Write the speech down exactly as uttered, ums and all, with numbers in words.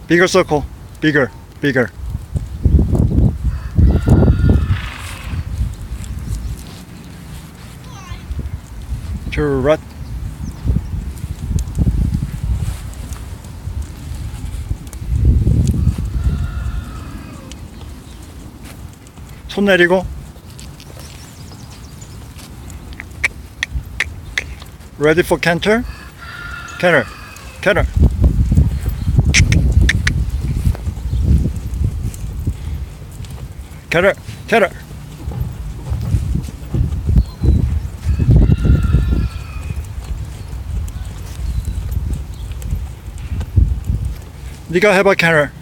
Bigger circle. Bigger. Bigger. To right. 손 내리고. Ready for canter? Canter. Canter. Canter. Canter. 네가 해봐, canter.